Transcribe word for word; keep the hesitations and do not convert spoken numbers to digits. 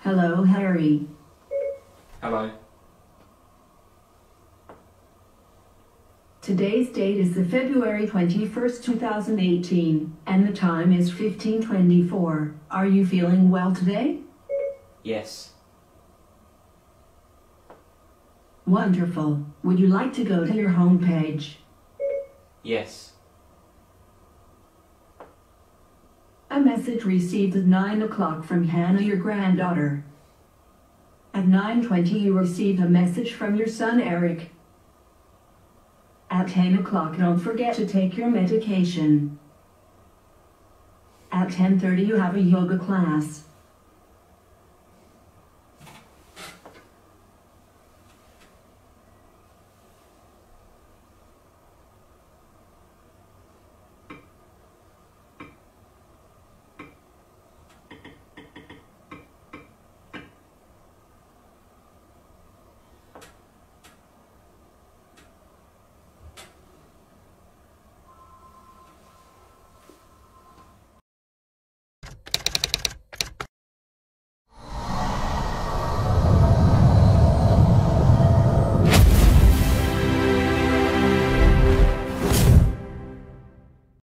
Hello, Harry. Hello. Today's date is the February twenty-first, two thousand eighteen, and the time is fifteen twenty-four. Are you feeling well today? Yes. Wonderful. Would you like to go to your home page? Yes. A message received at nine o'clock from Hannah, your granddaughter. At nine twenty you received a message from your son Eric. At ten o'clock don't forget to take your medication. At ten thirty you have a yoga class.